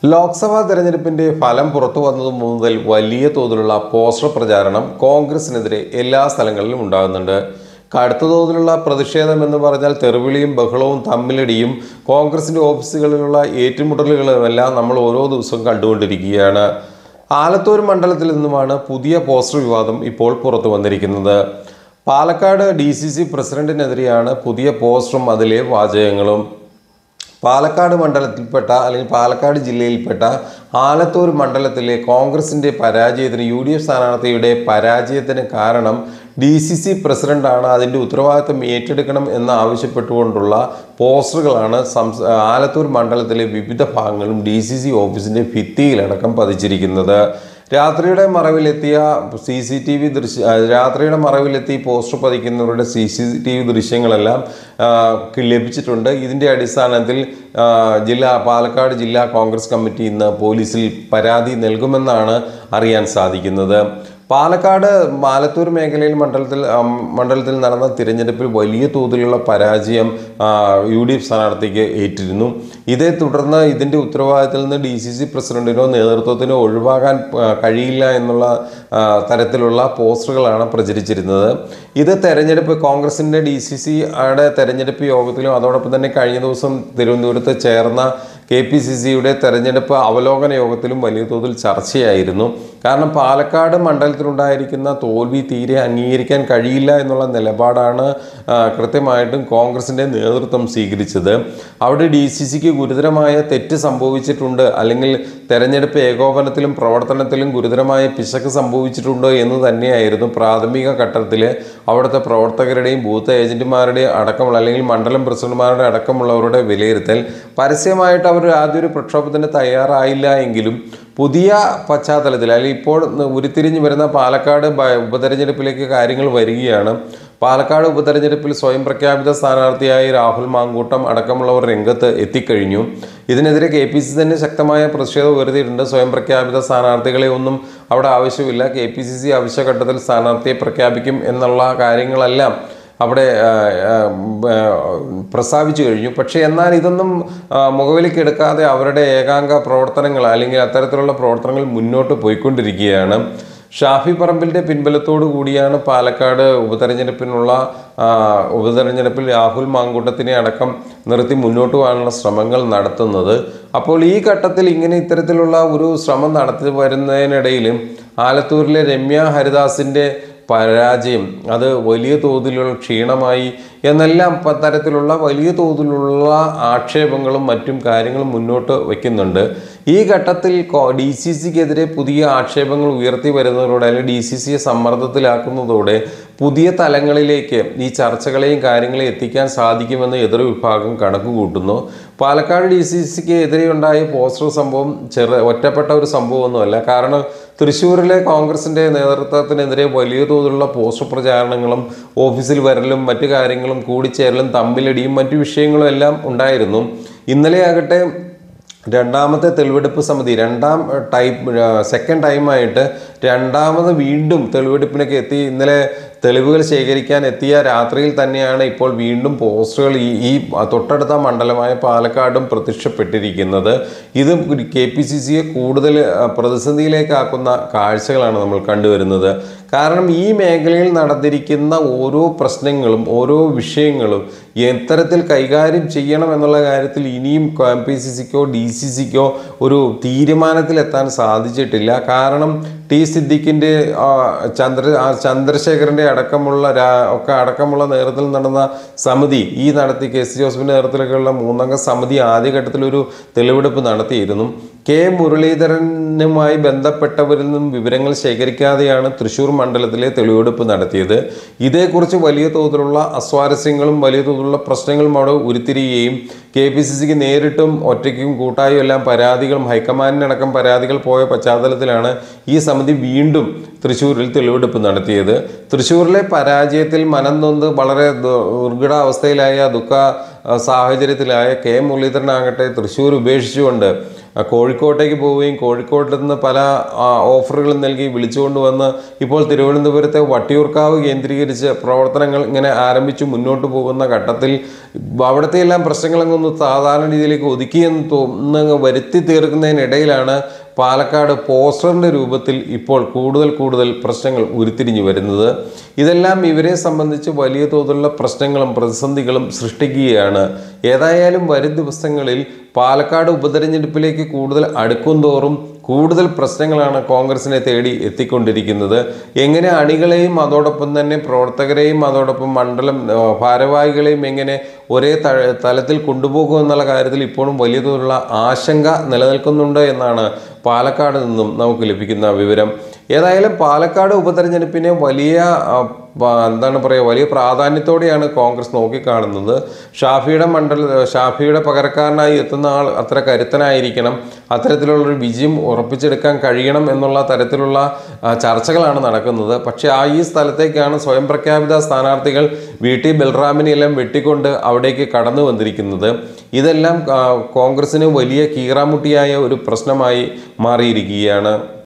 ലോക്സഭാ തെരഞ്ഞെടുപ്പിന്റെ ഫലം പുറത്തു വന്നതു മുതൽ വലിയ തോതിലുള്ള പോസ്റ്റർ പ്രചാരണം കോൺഗ്രസിനെതിരെ എല്ലാ സ്ഥലങ്ങളിലും ഉണ്ടാകുന്നുണ്ട്. കടുത്ത തോതിലുള്ള പ്രതിഷേധം എന്ന് പറഞ്ഞാൽ തെറിവിളിയും ബഹളവും തമ്മിലടിയും കോൺഗ്രസിന്റെ ഓഫീസുകളിലുള്ള ഏറ്റുമുട്ടലുകളുമെല്ലാം നമ്മൾ ഓരോ ദിവസവും കണ്ടുകൊണ്ടിരിക്കുകയാണ്. ആലത്തൂർ മണ്ഡലത്തിൽ നിന്നുമാണ് പുതിയ പോസ്റ്റർ വിവാദം ഇപ്പോൾ പുറത്തു വന്നിരിക്കുന്നത്. പാലക്കാട് DCC പ്രസിഡന്റിനെതിരെയാണ് പുതിയ പോസ്റ്ററും അതിലെ വാചകങ്ങളും. പാലക്കാട് മണ്ഡലത്തിൽപ്പെട്ട അല്ലെങ്കിൽ പാലക്കാട് ജില്ലയിൽപ്പെട്ട ആലത്തൂർ മണ്ഡലത്തിലെ കോൺഗ്രസിൻ്റെ പരാജയത്തിന് UDF സ്ഥാനാർത്ഥിയുടെ പരാജയത്തിന് കാരണം DCC പ്രസിഡന്റാണ്, അതിൻ്റെ ഉത്തരവാദിത്തം ഏറ്റെടുക്കണം എന്ന് ആവശ്യപ്പെട്ടുകൊണ്ടുള്ള പോസ്റ്ററുകളാണ് ആലത്തൂർ മണ്ഡലത്തിലെ വിവിധ ഭാഗങ്ങളും DCC ഓഫീസിൻ്റെ ഭിത്തിയിലടക്കം പതിച്ചിരിക്കുന്നത്. രാത്രിയുടെ മറവിലെത്തിയ രാത്രിയുടെ മറവിലെത്തി പോസ്റ്റർ പതിക്കുന്നവരുടെ CCTV ദൃശ്യങ്ങളെല്ലാം ലഭിച്ചിട്ടുണ്ട്. ഇതിൻ്റെ അടിസ്ഥാനത്തിൽ പാലക്കാട് ജില്ലാ കോൺഗ്രസ് കമ്മിറ്റി ഇന്ന് പോലീസിൽ പരാതി നൽകുമെന്നാണ് അറിയാൻ സാധിക്കുന്നത്. പാലക്കാട് ആലത്തൂർ മേഖലയിൽ മണ്ഡലത്തിൽ നടന്ന തിരഞ്ഞെടുപ്പിൽ വലിയ തോതിലുള്ള പരാജയം UDF സ്ഥാനാർത്ഥിക്ക് ഏറ്റിരുന്നു. ഇതേ തുടർന്ന് ഇതിൻ്റെ ഉത്തരവാദിത്തത്തിൽ നിന്ന് DCC പ്രസിഡന്റിനോ നേതൃത്വത്തിനോ ഒഴിവാകാൻ കഴിയില്ല എന്നുള്ള തരത്തിലുള്ള പോസ്റ്ററുകളാണ് പ്രചരിച്ചിരുന്നത്. ഇത് കോൺഗ്രസിൻ്റെ DCCയുടെ തെരഞ്ഞെടുപ്പ് യോഗത്തിലും അതോടൊപ്പം തന്നെ കഴിഞ്ഞ ദിവസം തിരുവനന്തപുരത്ത് ചേർന്ന KPCCയുടെ തെരഞ്ഞെടുപ്പ് അവലോകന യോഗത്തിലും വലിയ തോതിൽ ചർച്ചയായിരുന്നു. കാരണം പാലക്കാട് മണ്ഡലത്തിലുണ്ടായിരിക്കുന്ന തോൽവി തീരെ അംഗീകരിക്കാൻ കഴിയില്ല എന്നുള്ള നിലപാടാണ് കൃത്യമായിട്ടും കോൺഗ്രസിൻ്റെ നേതൃത്വം സ്വീകരിച്ചത്. അവിടെ DCCക്ക് ഗുരുതരമായ തെറ്റ് സംഭവിച്ചിട്ടുണ്ട്, അല്ലെങ്കിൽ തെരഞ്ഞെടുപ്പ് ഏകോപനത്തിലും പ്രവർത്തനത്തിലും ഗുരുതരമായ പിശക് സംഭവിച്ചിട്ടുണ്ട് എന്ന് തന്നെയായിരുന്നു പ്രാഥമിക ഘട്ടത്തിൽ അവിടുത്തെ പ്രവർത്തകരുടെയും ബൂത്ത് ഏജന്റുമാരുടെയും അടക്കമുള്ള, അല്ലെങ്കിൽ മണ്ഡലം പ്രസിഡന്റുമാരുടെ അടക്കമുള്ളവരുടെ വിലയിരുത്തൽ. പരസ്യമായിട്ട് അവർ ആദ്യം ഒരു പ്രക്ഷോഭത്തിന് തയ്യാറായില്ല എങ്കിലും പുതിയ പശ്ചാത്തലത്തിൽ, അല്ലെങ്കിൽ ഇപ്പോൾ ഉരുത്തിരിഞ്ഞു വരുന്ന പാലക്കാട് ഉപതെരഞ്ഞെടുപ്പിലേക്ക് കാര്യങ്ങൾ വരികയാണ്. പാലക്കാട് ഉപതെരഞ്ഞെടുപ്പിൽ സ്വയം പ്രഖ്യാപിത സ്ഥാനാർത്ഥിയായി രാഹുൽ മാങ്കൂട്ടം അടക്കമുള്ളവർ രംഗത്ത് എത്തിക്കഴിഞ്ഞു. ഇതിനെതിരെ KPCC തന്നെ ശക്തമായ പ്രതിഷേധം ഉയർത്തിയിട്ടുണ്ട്. സ്വയം പ്രഖ്യാപിത സ്ഥാനാർത്ഥികളെ ഒന്നും അവിടെ ആവശ്യമില്ല, KPCC ആവശ്യഘട്ടത്തിൽ സ്ഥാനാർത്ഥിയെ പ്രഖ്യാപിക്കും എന്നുള്ള കാര്യങ്ങളെല്ലാം അവിടെ പ്രസ്താവിച്ചു കഴിഞ്ഞു. പക്ഷേ എന്നാൽ ഇതൊന്നും മുഖവിലേക്ക് എടുക്കാതെ അവരുടെ ഏകാംഗ പ്രവർത്തനങ്ങൾ, അല്ലെങ്കിൽ അത്തരത്തിലുള്ള പ്രവർത്തനങ്ങൾ മുന്നോട്ട് പോയിക്കൊണ്ടിരിക്കുകയാണ്. ഷാഫി പറമ്പിലിൻ്റെ പിൻബലത്തോടു കൂടിയാണ് പാലക്കാട് ഉപതെരഞ്ഞെടുപ്പിൽ രാഹുൽ മാങ്കൂട്ടത്തിനെ അടക്കം നിർത്തി മുന്നോട്ട് പോകാനുള്ള ശ്രമങ്ങൾ നടത്തുന്നത്. അപ്പോൾ ഈ ഘട്ടത്തിൽ ഇത്തരത്തിലുള്ള ഒരു ശ്രമം നടത്തി വരുന്നതിനിടയിൽ ആലത്തൂരിലെ രമ്യ ഹരിദാസിൻ്റെ പരാജയം അത് വലിയ തോതിലുള്ള ക്ഷീണമായി എന്നെല്ലാം തരത്തിലുള്ള വലിയ തോതിലുള്ള ആക്ഷേപങ്ങളും മറ്റും കാര്യങ്ങളും മുന്നോട്ട് വയ്ക്കുന്നുണ്ട്. ഈ ഘട്ടത്തിൽ DCCക്കെതിരെ പുതിയ ആക്ഷേപങ്ങൾ ഉയർത്തി വരുന്നതോടെ, അല്ലെങ്കിൽ DCCയെ സമ്മർദ്ദത്തിലാക്കുന്നതോടെ പുതിയ തലങ്ങളിലേക്ക് ഈ ചർച്ചകളെയും കാര്യങ്ങളെയും എത്തിക്കാൻ സാധിക്കുമെന്ന് എതിർവിഭാഗം കണക്കുകൂട്ടുന്നു. പാലക്കാട് DCCക്ക് എതിരെയുണ്ടായ പോസ്റ്റർ സംഭവം ഒറ്റപ്പെട്ട ഒരു സംഭവമൊന്നുമല്ല. കാരണം തൃശ്ശൂരിലെ കോൺഗ്രസിൻ്റെ നേതൃത്വത്തിനെതിരെ വലിയ തോതിലുള്ള പോസ്റ്റർ പ്രചാരണങ്ങളും ഓഫീസിൽ വരലും മറ്റു കാര്യങ്ങളും കൂടിച്ചേരലും തമ്മിലടിയും മറ്റു വിഷയങ്ങളും എല്ലാം ഉണ്ടായിരുന്നു. ഇന്നലെയാകട്ടെ രണ്ടാമത്തെ തെളിവെടുപ്പ് സമിതി സെക്കൻഡ് ടൈമായിട്ട് രണ്ടാമത് വീണ്ടും തെളിവെടുപ്പിനൊക്കെ എത്തി. ഇന്നലെ തെളിവുകൾ ശേഖരിക്കാൻ എത്തിയ രാത്രിയിൽ തന്നെയാണ് ഇപ്പോൾ വീണ്ടും പോസ്റ്ററുകൾ ഈ തൊട്ടടുത്ത മണ്ഡലമായ പാലക്കാടും പ്രത്യക്ഷപ്പെട്ടിരിക്കുന്നത്. ഇത് KPCCയെ കൂടുതൽ പ്രതിസന്ധിയിലേക്കാക്കുന്ന കാഴ്ചകളാണ് നമ്മൾ കണ്ടുവരുന്നത്. കാരണം ഈ മേഖലയിൽ നടന്നിരിക്കുന്ന ഓരോ പ്രശ്നങ്ങളും ഓരോ വിഷയങ്ങളും എത്തരത്തിൽ കൈകാര്യം ചെയ്യണം എന്നുള്ള കാര്യത്തിൽ ഇനിയും KPCCക്കോ DCCക്കോ ഒരു തീരുമാനത്തിലെത്താൻ സാധിച്ചിട്ടില്ല. കാരണം T സിദ്ദിഖിൻ്റെ ചന്ദ്രശേഖരൻ്റെ അടക്കമുള്ള നേതൃത്വത്തിൽ നടന്ന സമിതി നടത്തി KC ജോസഫിൻ്റെ നേതൃത്വത്തിലൊക്കെയുള്ള 3-അംഗ സമിതി ആദ്യഘട്ടത്തിലൊരു തെളിവെടുപ്പ് നടത്തിയിരുന്നു. K മുരളീധരനുമായി ബന്ധപ്പെട്ടവരിൽ നിന്നും വിവരങ്ങൾ ശേഖരിക്കാതെയാണ് തൃശ്ശൂർ മണ്ഡലത്തിലെ തെളിവെടുപ്പ് നടത്തിയത്. ഇതേക്കുറിച്ച് വലിയ തോതിലുള്ള അസ്വാരസ്യങ്ങളും വലിയ തോതിലുള്ള പ്രശ്നങ്ങളും അവിടെ ഉരുത്തിരിയുകയും KPCCക്ക് നേരിട്ടും ഒറ്റയ്ക്കും കൂട്ടായും എല്ലാം പരാതികളും ഹൈക്കമാൻഡിനടക്കം പരാതികൾ പോയ പശ്ചാത്തലത്തിലാണ് ഈ സമിതി വീണ്ടും തൃശ്ശൂരിൽ തെളിവെടുപ്പ് നടത്തിയത്. തൃശ്ശൂരിലെ പരാജയത്തിൽ മനം നൊന്ത് വളരെ ദുർഘടാവസ്ഥയിലായ ദുഃഖ സാഹചര്യത്തിലായ K മുരളീധരനാകട്ടെ തൃശ്ശൂർ ഉപേക്ഷിച്ചുകൊണ്ട് കോഴിക്കോട്ടേക്ക് പോവുകയും കോഴിക്കോട്ട് നിന്ന് പല ഓഫറുകളും നൽകി വിളിച്ചുകൊണ്ടുവന്ന് ഇപ്പോൾ തിരുവനന്തപുരത്തെ വട്ടിയൂർക്കാവ് കേന്ദ്രീകരിച്ച് പ്രവർത്തനങ്ങൾ ഇങ്ങനെ ആരംഭിച്ചു മുന്നോട്ട് പോകുന്ന ഘട്ടത്തിൽ അവിടുത്തെ എല്ലാം പ്രശ്നങ്ങളൊന്നും സാധാരണ രീതിയിലേക്ക് ഒതുക്കിയെന്ന് തോന്നുന്ന വരുത്തി തീർക്കുന്നതിനിടയിലാണ് പാലക്കാട് പോസ്റ്ററിൻ്റെ രൂപത്തിൽ ഇപ്പോൾ കൂടുതൽ പ്രശ്നങ്ങൾ ഉരുത്തിരിഞ്ഞു വരുന്നത്. ഇതെല്ലാം ഇവരെ സംബന്ധിച്ച് വലിയ തോതിലുള്ള പ്രശ്നങ്ങളും പ്രതിസന്ധികളും സൃഷ്ടിക്കുകയാണ്. ഏതായാലും വരും ദിവസങ്ങളിൽ പാലക്കാട് ഉപതെരഞ്ഞെടുപ്പിലേക്ക് കൂടുതൽ അടുക്കും തോറും കൂടുതൽ പ്രശ്നങ്ങളാണ് കോൺഗ്രസിനെ തേടി എത്തിക്കൊണ്ടിരിക്കുന്നത്. എങ്ങനെ അണികളെയും അതോടൊപ്പം തന്നെ പ്രവർത്തകരെയും അതോടൊപ്പം മണ്ഡലം ഭാരവാഹികളെയും എങ്ങനെ ഒരേ തലത്തിൽ കൊണ്ടുപോകുമെന്നുള്ള കാര്യത്തിൽ ഇപ്പോഴും വലിയ തോതിലുള്ള ആശങ്ക നിലനിൽക്കുന്നുണ്ട് എന്നാണ് പാലക്കാട് നിന്നും നമുക്ക് ലഭിക്കുന്ന വിവരം. ഏതായാലും പാലക്കാട് ഉപതെരഞ്ഞെടുപ്പിനെ വലിയ വലിയ പ്രാധാന്യത്തോടെയാണ് കോൺഗ്രസ് നോക്കിക്കാണുന്നത്. ഷാഫിയുടെ പകരക്കാരനായി എത്തുന്ന ആൾ അത്ര കരുത്തനായിരിക്കണം, അത്തരത്തിലുള്ളൊരു വിജയം ഉറപ്പിച്ചെടുക്കാൻ കഴിയണം എന്നുള്ള തരത്തിലുള്ള ചർച്ചകളാണ് നടക്കുന്നത്. പക്ഷേ ഈ സ്ഥലത്തേക്കാണ് സ്വയം പ്രഖ്യാപിത സ്ഥാനാർത്ഥികൾ VT ബൽറാമിനെല്ലാം വെട്ടിക്കൊണ്ട് അവിടേക്ക് കടന്നു വന്നിരിക്കുന്നത്. ഇതെല്ലാം കോൺഗ്രസിന് വലിയ കീറാമുട്ടിയായ ഒരു പ്രശ്നമായി മാറിയിരിക്കുകയാണ്.